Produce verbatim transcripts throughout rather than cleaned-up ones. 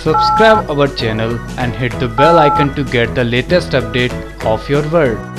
Subscribe our channel and hit the bell icon to get the latest update of your world.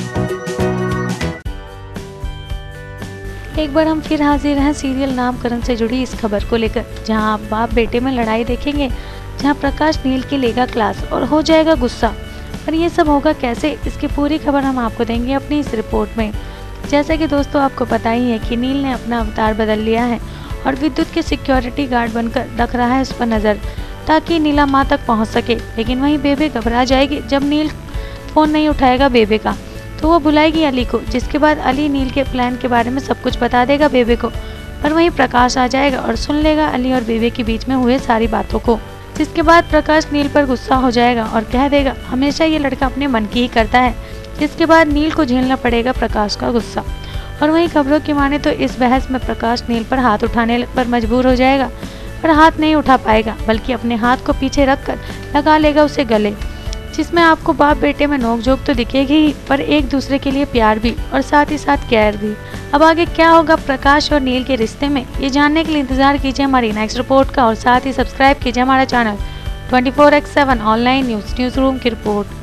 एक बार हम फिर हाजिर हैं serial नामकरण से जुड़ी इस खबर को लेकर, जहां आप बाप बेटे में लड़ाई देखेंगे, जहां प्रकाश नील की लेगा क्लास और हो जाएगा गुस्सा। पर ये सब होगा कैसे, इसकी पूरी खबर हम आपको देंगे अपनी इस रिपोर्ट में। जैसा कि दोस्तों आपको पता ही है कि नील ने अपना अवतार बदल लिया है और विद्युत के सिक्योरिटी गार्ड बनकर रख रहा है उस पर नज़र, ताकि नीला माँ तक पहुँच सके। लेकिन वहीं बेबे घबरा जाएगी जब नील फ़ोन नहीं उठाएगा बेबे का, तो वो बुलाएगी अली को, जिसके बाद अली नील के प्लान के बारे में सब कुछ बता देगा बेबे को। पर वहीं प्रकाश आ जाएगा और सुन लेगा अली और बेबे के बीच में हुए सारी बातों को, जिसके बाद प्रकाश नील पर गुस्सा हो जाएगा और कह देगा हमेशा ये लड़का अपने मन की ही करता है। जिसके बाद नील को झेलना पड़ेगा प्रकाश का गुस्सा। और वहीं खबरों की माने तो इस बहस में प्रकाश नील पर हाथ उठाने पर मजबूर हो जाएगा, पर हाथ नहीं उठा पाएगा, बल्कि अपने हाथ को पीछे रखकर लगा लेगा उसे गले, जिसमें आपको बाप बेटे में नोकझोंक तो दिखेगी ही, पर एक दूसरे के लिए प्यार भी और साथ ही साथ केयर भी। अब आगे क्या होगा प्रकाश और नील के रिश्ते में, ये जानने के लिए इंतजार कीजिए हमारी नेक्स्ट रिपोर्ट का, और साथ ही सब्सक्राइब कीजिए हमारा channel twenty four X seven online news news room की रिपोर्ट।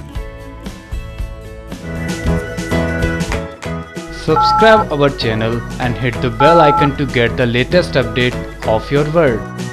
Subscribe our channel and hit the bell icon to get the latest update of your world.